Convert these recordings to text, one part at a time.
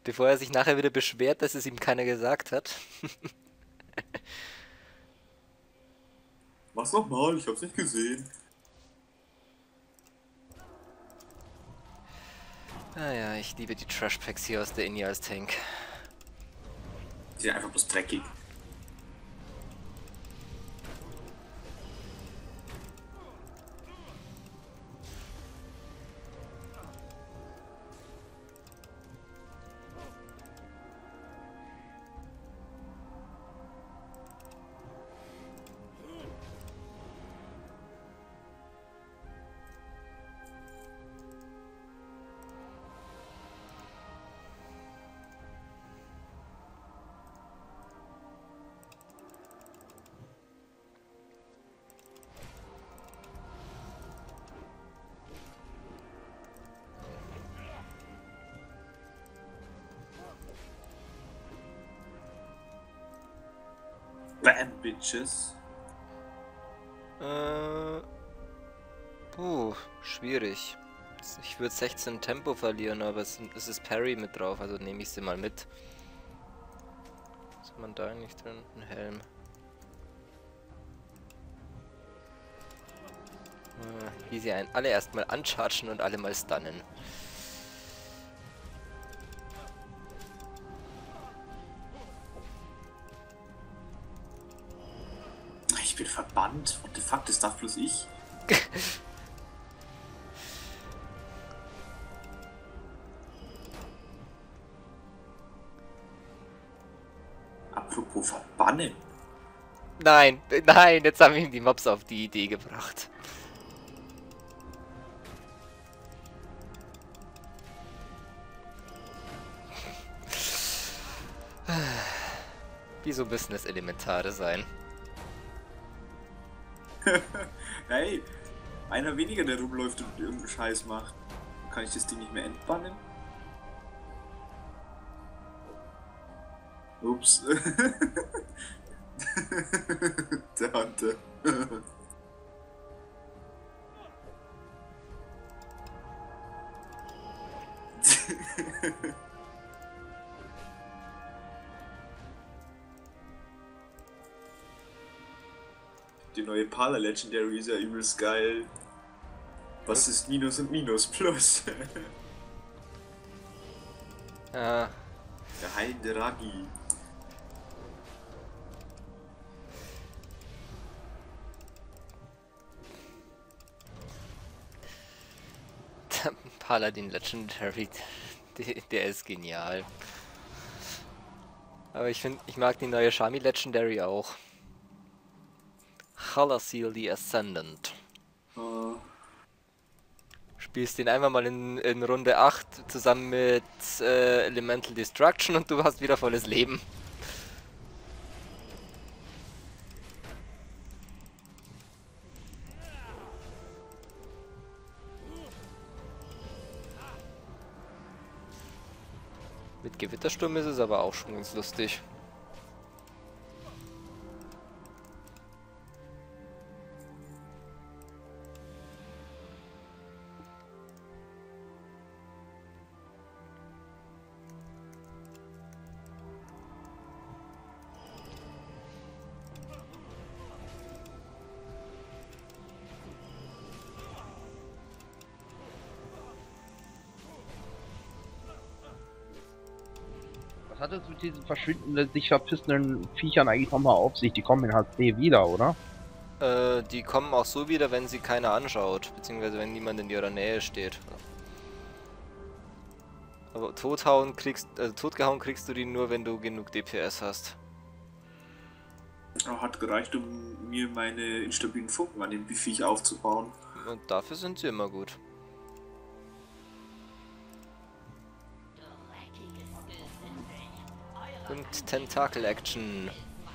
Bevor er sich nachher wieder beschwert, dass es ihm keiner gesagt hat. Mach's nochmal, ich hab's nicht gesehen. Naja, ich liebe die Trash Packs hier aus der Inni als Tank. Die sind einfach bloß dreckig. Bam, Bitches. Schwierig. Ich würde 16 Tempo verlieren, aber es ist Parry mit drauf, also nehme ich sie mal mit. Was hat man da eigentlich drin? Ein Helm. Hier sie alle erstmal anchargen und alle mal stunnen. Ich bin verbannt. What the fuck, das darf bloß ich. Apropos verbannen. Nein, nein, jetzt haben ihm die Mobs auf die Idee gebracht. Wieso müssen es Elementare sein? Hey, einer weniger, der rumläuft und irgendeinen Scheiß macht. Kann ich das Ding nicht mehr entbannen? Ups. Der Hunter. Die neue Pala Legendary ist ja übelst geil. Was ist Minus und Minus Plus? Ah, Der heilende Ragi. Paladin Legendary, der ist genial. Aber ich mag die neue Shami Legendary auch. Khalasil the Ascendant. Spielst den einfach mal in Runde 8 zusammen mit Elemental Destruction und du hast wieder volles Leben. Mit Gewittersturm ist es aber auch schon ganz lustig. Was hat es mit diesen verschwindenden, sich verpissenden Viechern eigentlich nochmal auf sich? Die kommen in HD wieder, oder? Die kommen auch so wieder, wenn sie keiner anschaut, beziehungsweise wenn niemand in ihrer Nähe steht. Aber totgehauen kriegst du die nur, wenn du genug DPS hast. Hat gereicht, um mir meine instabilen Funken an dem Viech aufzubauen. Und dafür sind sie immer gut. Und Tentakel Action.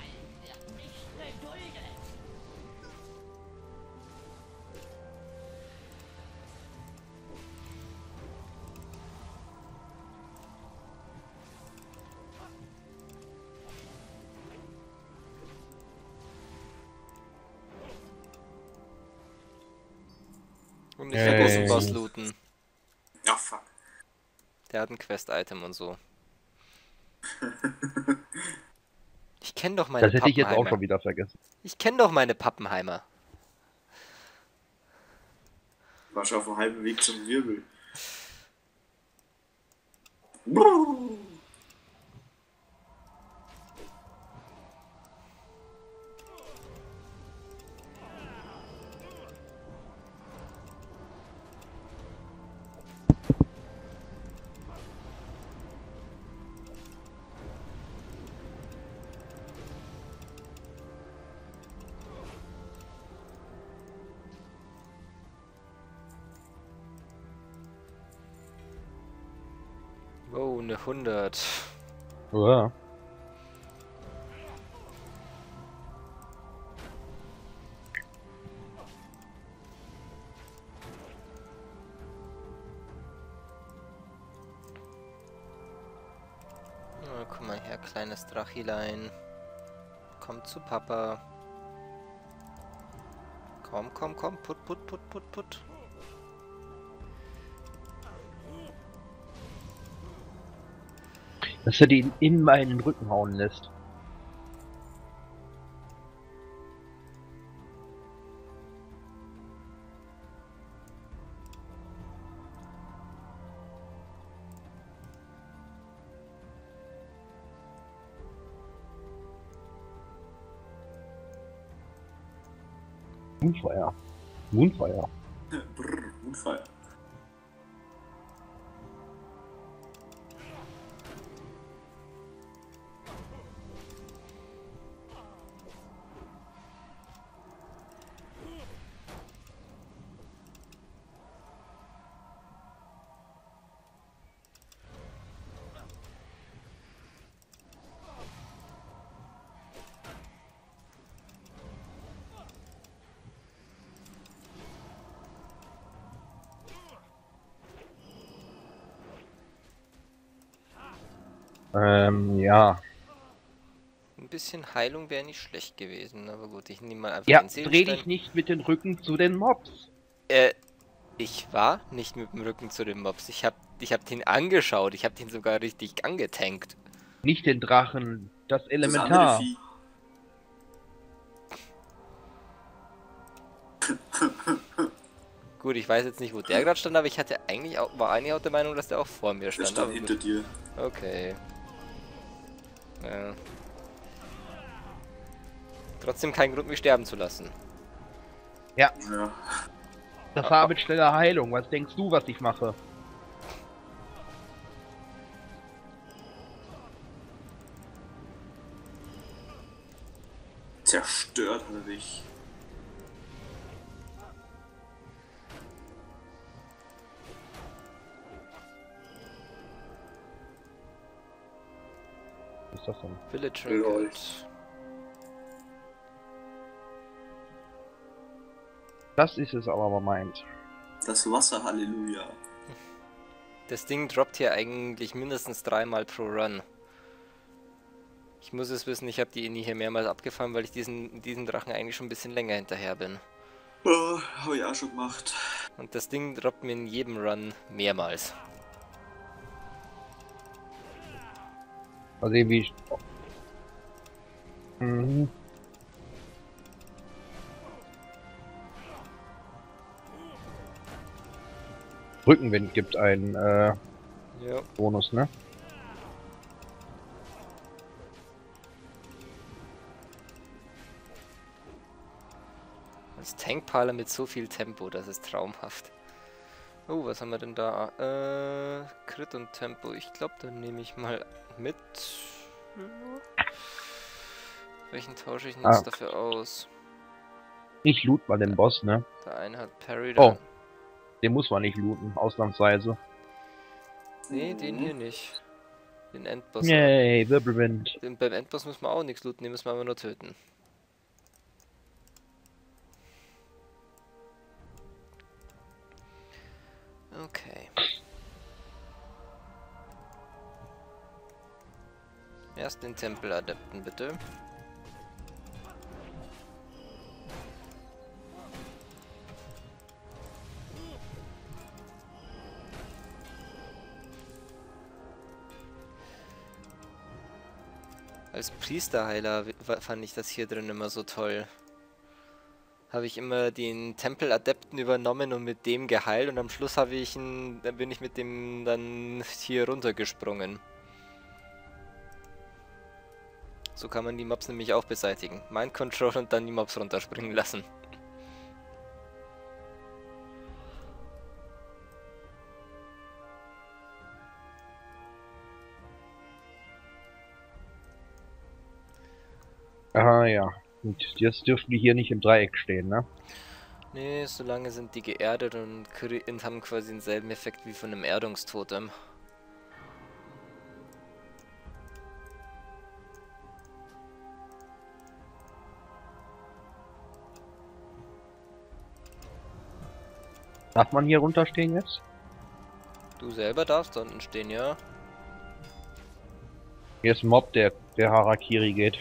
Und nicht den großen Boss looten. Ja, fuck. Der hat ein Quest-Item und so. Ich kenne doch meine Das hätte ich jetzt auch Pappenheimer. schon wieder vergessen. Ich kenne doch meine Das hätte ich jetzt auch Pappenheimer. schon wieder vergessen. Ich kenne doch meine Pappenheimer. War schon auf dem halben Weg zum Wirbel. Oh, eine 100. Ja. Oh, guck mal her, kleines Drachilein. Komm zu Papa. Komm, komm, komm. Put, put, put, put, put. Dass er den immer in den Rücken hauen lässt. Moonfire. Moonfire. Brrr, Unfall. Ja. Ein bisschen Heilung wäre nicht schlecht gewesen, aber gut, ich nehme mal einfach Ja, den dreh Seelenstein. dich nicht mit den Rücken zu den Mobs. Ich war nicht mit dem Rücken zu den Mobs. Ich hab den angeschaut. Ich hab den sogar richtig angetankt. Nicht den Drachen, das Das andere Elementar. Vieh. Gut, ich weiß jetzt nicht, wo der gerade stand, aber ich hatte eigentlich auch, war eigentlich auch der Meinung, dass der auch vor mir Der stand. stand aber hinter gut. dir. Okay. Ja. Trotzdem kein Grund, mich sterben zu lassen. Ja. Das war mit schneller Heilung. Was denkst du, was ich mache? Zerstört hat er dich. Was ist das denn? Village Lol. Trinket. Das ist es aber meint. Das Wasser, Halleluja. Das Ding droppt hier eigentlich mindestens 3-mal pro Run. Ich muss es wissen, ich habe die Inni hier mehrmals abgefahren, weil ich diesen Drachen eigentlich schon ein bisschen länger hinterher bin. Oh, hab ich auch schon gemacht. Und das Ding droppt mir in jedem Run mehrmals. Mal sehen, wie ich. Mhm. Rückenwind gibt einen Ja. Bonus, ne? Als Tankparler mit so viel Tempo, das ist traumhaft. Oh, was haben wir denn da? Crit und Tempo. Ich glaube, dann nehme ich mal mit. Welchen tausche ich denn jetzt dafür aus? Ich loot mal den Boss, ne? Der eine hat Parry. Oh. Den muss man nicht looten, ausnahmsweise. Nee, den hier nicht. Den Endboss. Yay, Wirbelwind. Beim Endboss muss man auch nichts looten, den müssen wir aber nur töten. Okay. Erst den Tempeladepten bitte. Als Priesterheiler fand ich das hier drin immer so toll. Habe ich immer den Tempeladepten übernommen und mit dem geheilt und am Schluss dann bin ich mit dem dann hier runtergesprungen. So kann man die Mobs nämlich auch beseitigen. Mind Control und dann die Mobs runterspringen lassen. Ah ja. Und jetzt dürften die hier nicht im Dreieck stehen, ne? Nee, solange sind die geerdet und haben quasi denselben Effekt wie von einem Erdungstotem. Darf man hier runterstehen jetzt? Du selber darfst da unten stehen, ja? Hier ist ein Mob, der Harakiri geht.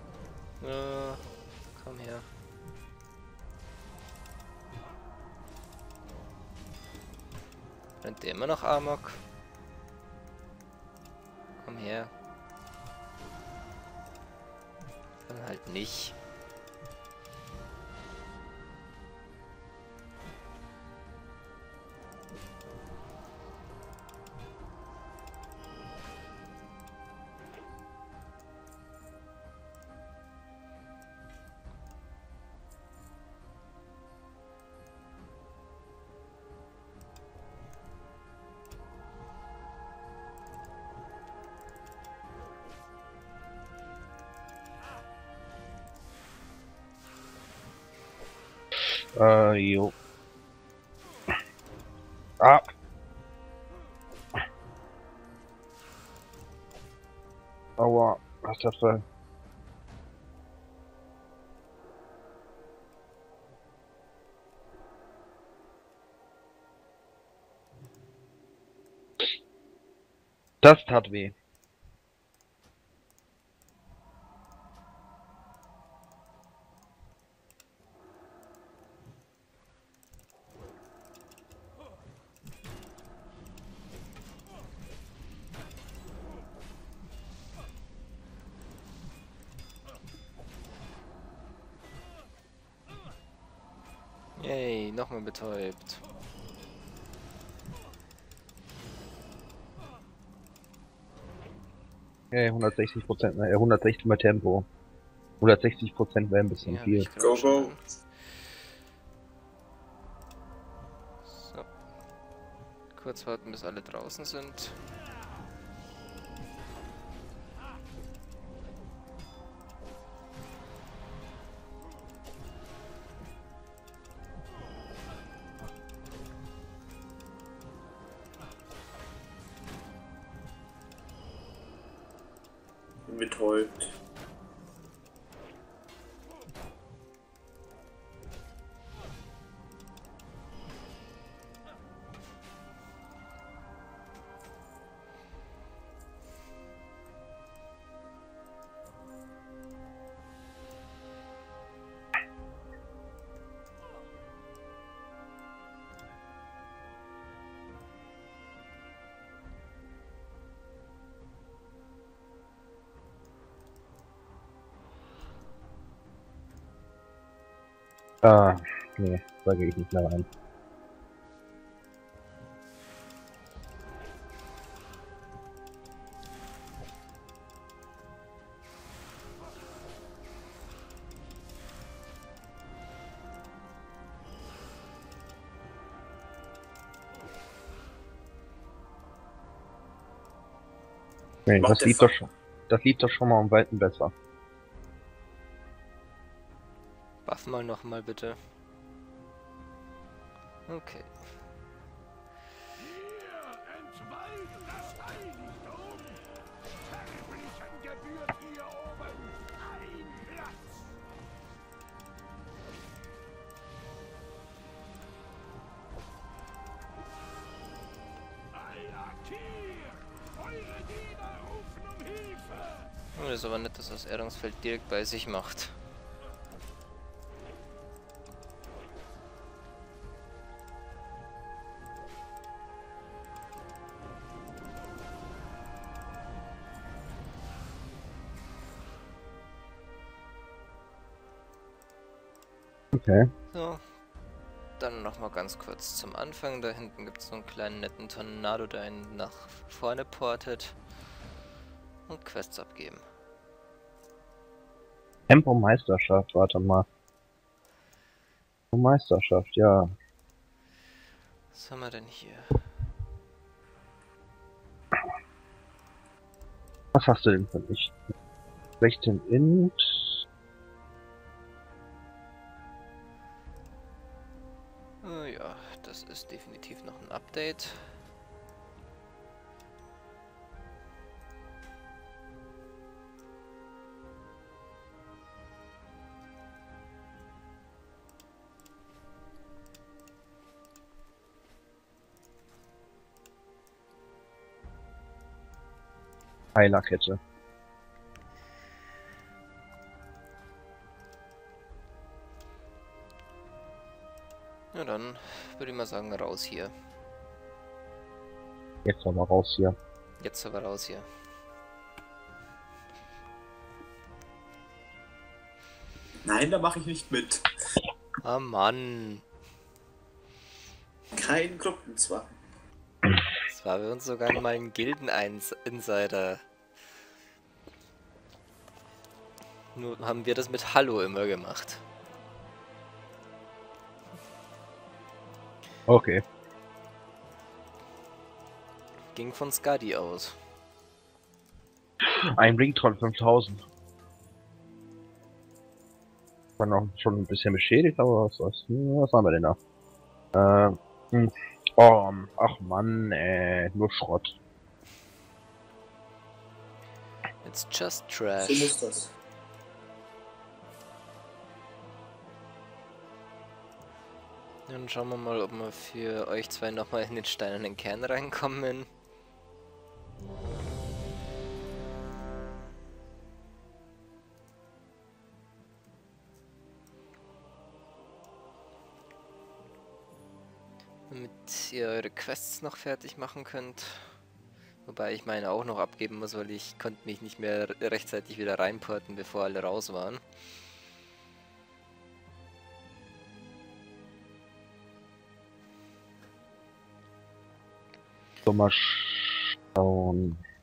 Komm her. Rennt der immer noch Amok? Komm her. Dann halt nicht. Jo. Ah. Aua, was ist das für... Das tat weh. Yay, nochmal betäubt. Okay, 160%, 160 mehr Tempo. 160% wäre ein bisschen Die hab viel. ich grad Go, schon go. an. So. Kurz warten, bis alle draußen sind. Betäubt. Ah, nee, da gehe ich nicht mehr rein. Nee, Macht das der lief doch schon. Das lief doch schon mal um Weiten besser. Buff mal nochmal bitte. Okay. Oh, das ist aber nett, dass das Erdungsfeld direkt bei sich macht. Okay. So, dann nochmal ganz kurz zum Anfang. Da hinten gibt es so einen kleinen netten Tornado, der einen nach vorne portet. Und Quests abgeben. Tempo-Meisterschaft, warte mal. Meisterschaft, ja. Was haben wir denn hier? Was hast du denn für mich? 16 Int. Ja, das ist definitiv noch ein Update. Heilerkette. Ja, dann würde ich mal sagen, raus hier. Jetzt aber raus hier. Jetzt aber raus hier. Nein, da mache ich nicht mit. Ah, Mann. Kein Gruppenzwang. Das war bei uns sogar mal ein Gilden-Insider. Nur haben wir das mit Hallo immer gemacht. Okay. Ging von Skadi aus. Ein Ringtron 5000. War noch schon ein bisschen beschädigt, aber was haben wir denn da? Oh, ach Mann, nur Schrott. It's just So trash. muss das. Dann schauen wir mal, ob wir für euch zwei nochmal in den steinernen Kern reinkommen. Damit ihr eure Quests noch fertig machen könnt. Wobei ich meine auch noch abgeben muss, weil ich konnte mich nicht mehr rechtzeitig wieder reinporten, bevor alle raus waren. So, mal schauen.